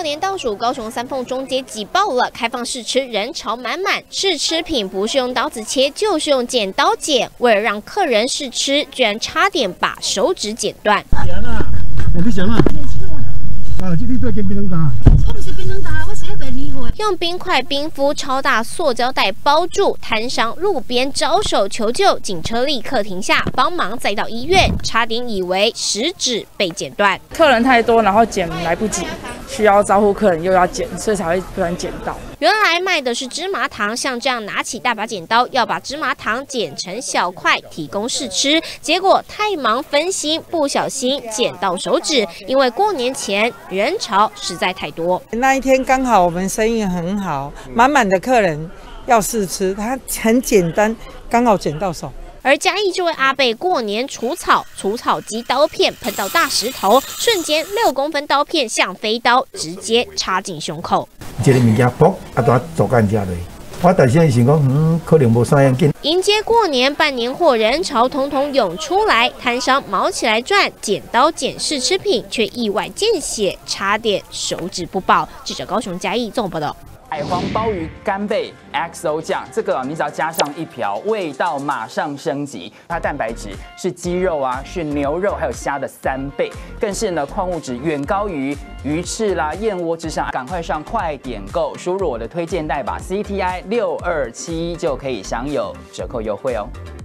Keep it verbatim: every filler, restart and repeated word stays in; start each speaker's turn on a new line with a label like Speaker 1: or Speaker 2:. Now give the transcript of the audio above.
Speaker 1: 年倒数，高雄三凤中街挤爆了，开放试吃，人潮满满。试吃品不是用刀子切，就是用剪刀剪。为了让客人试吃，居然差点把手指剪断。
Speaker 2: 咸啊！我不咸啊！啊，这里做煎冰冷茶。我不是冰冷茶，我是要冰火。
Speaker 1: 用冰块冰敷超大塑胶袋包住，摊商路边招手求救，警车立刻停下，帮忙载到医院。差点以为食指被剪断，
Speaker 3: 客人太多，然后剪来不及，需要招呼客人又要剪，所以才会不然剪到。
Speaker 1: 原来卖的是芝麻糖，像这样拿起大把剪刀，要把芝麻糖剪成小块，提供试吃。结果太忙分心，不小心剪到手指，因为过年前人潮实在太多。
Speaker 4: 那一天刚好我们生意很好，满满的客人要试吃，它很简单，刚好剪到手。
Speaker 1: 而嘉义这位阿伯过年除草，除草机刀片喷到大石头，瞬间六公分刀片像飞刀，直接插进胸口。
Speaker 2: 这个物件噗，啊，都做干家落。我大先想讲，嗯，可能无啥样紧。
Speaker 1: 迎接过年办年货，人潮统统涌出来，摊商毛起来赚，剪刀剪试吃品，却意外见血，差点手指不保。记者高雄嘉义综合报道。
Speaker 5: 海皇鲍鱼干贝 X O 酱，这个你只要加上一瓢，味道马上升级。它蛋白质是鸡肉啊，是牛肉还有虾的三倍，更是呢矿物质远高于鱼翅啦、燕窝之上。赶快上快点购，输入我的推荐代码 C T I 六二七就可以享有折扣优惠哦。